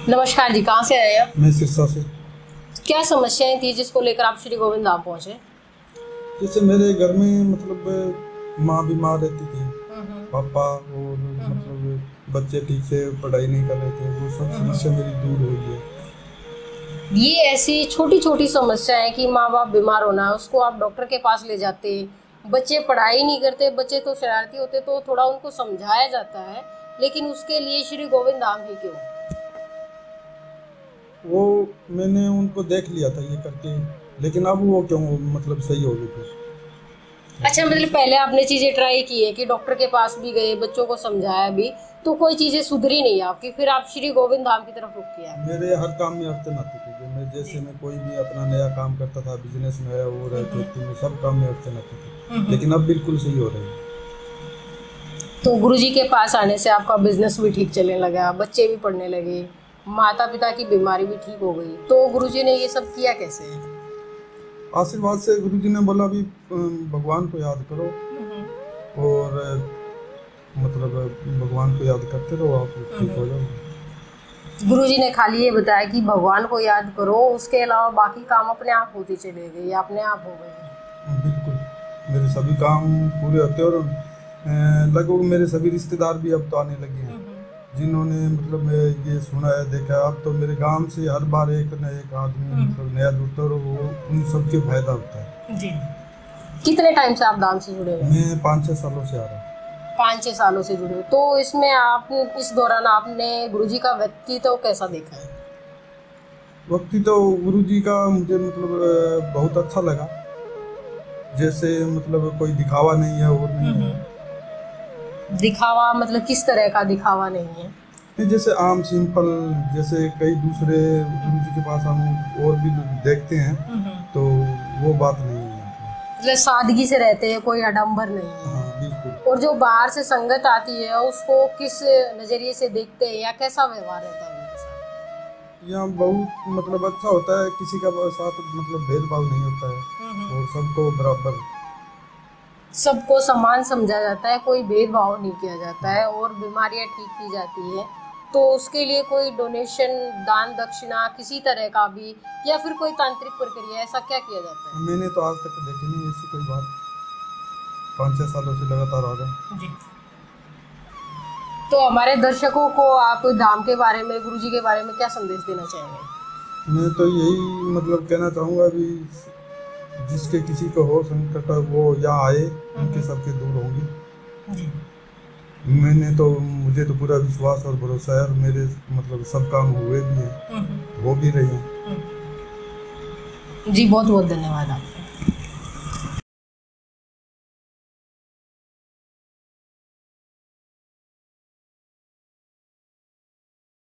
नमस्कार जी, कहाँ से आए आप? मैं सिरसा से। क्या समस्याएं थी जिसको लेकर आप श्री गोविंद धाम पहुंचे? जैसे मेरे घर में मतलब माँ बीमार रहती थी, पापा और मतलब बच्चे ठीक से पढ़ाई नहीं कर रहे थे, वो सब समस्या मेरी दूर हुई है। ये ऐसी छोटी छोटी समस्या है कि माँ बाप बीमार होना, उसको आप डॉक्टर के पास ले जाते, बच्चे पढ़ाई नहीं करते, बच्चे तो शरारती होते, तो थोड़ा उनको समझाया जाता है, लेकिन उसके लिए श्री गोविंद धाम ही क्यों? वो मैंने उनको देख लिया था ये करके, लेकिन अब वो क्यों मतलब सही हो गए फिर। अच्छा, मतलब पहले आपने चीजें ट्राई की है कि डॉक्टर के पास भी गए, बच्चों को समझाया भी, तो कोई चीजें सुधरी नहीं आपकी, फिर आप श्री गोविंद धाम की तरफ रुक किया? मेरे हर काम में अड़चन आती थी। जो मैं जैसे मैं कोई भी अपना नया काम करता था, बिजनेस में है वो रहे, खेती में, सब काम में अड़चन आती थी, लेकिन अब बिल्कुल सही हो रही है। तो गुरुजी के पास आने से आपका बिजनेस भी ठीक चलने लगा, बच्चे भी पढ़ने लगे, माता पिता की बीमारी भी ठीक हो गई, तो गुरुजी ने ये सब किया कैसे? आशीर्वाद से। गुरुजी ने बोला भी भगवान को याद करो और मतलब भगवान को याद करते रहो, आप ठीक हो जाओगे। गुरुजी ने खाली ये बताया कि भगवान को याद करो, उसके अलावा बाकी काम अपने आप होते चले गए या अपने आप हो गए? बिल्कुल, मेरे सभी काम पूरे होते हैं और लगभग मेरे सभी रिश्तेदार भी अब तो आने लगे हैं, जिन्होंने मतलब ये सुना है, देखा। अब तो मेरे गांव से हर बार एक न एक आदमी मतलब नया जुड़ता है और वो उन सबके फायदा होता है जी। कितने टाइम से आप धाम से जुड़े हुए? मैं 5-6 सालों से आ रहा हूँ। 5-6 सालों से जुड़े हुए। तो इसमें आप इस दौरान आपने गुरुजी का व्यक्तित्व कैसा देखा है? वक्ती तो गुरुजी का मुझे मतलब बहुत अच्छा लगा। जैसे मतलब कोई दिखावा नहीं है और नहीं है। दिखावा मतलब किस तरह का दिखावा नहीं है? जैसे आम सिंपल, जैसे कई दूसरे गुरुजी के पास हम और भी देखते हैं, तो वो बात नहीं है। मतलब सादगी से रहते हैं, कोई आडंबर नहीं है। हाँ, बिल्कुल। और जो बाहर से संगत आती है उसको किस नजरिए से देखते हैं या कैसा व्यवहार रहता है उनके साथ? यहाँ बहुत मतलब अच्छा होता है, किसी का साथ मतलब भेदभाव नहीं होता है और सबको बराबर, सबको समान समझा जाता है, कोई भेदभाव नहीं किया जाता है और बीमारियां ठीक की जाती है। तो उसके लिए कोई डोनेशन, दान दक्षिणा किसी तरह का भी या फिर कोई तांत्रिक प्रक्रिया, ऐसा क्या किया जाता है? मैंने तो आज तक देखी नहीं ऐसी कोई बात। 5-6 सालों से लगातार आ रहा है जी। तो हमारे दर्शकों को आप धाम के बारे में, गुरुजी के बारे में क्या संदेश देना चाहेंगे? मैं तो यही मतलब कहना चाहूँगा भी जिसके किसी को हो संकट वो यहाँ आए, उनके सबके दूर होंगे। मुझे तो पूरा विश्वास और भरोसा है और मेरे मतलब सब काम हुए भी हैं, हो भी रहे हैं। जी, बहुत बहुत धन्यवाद आप।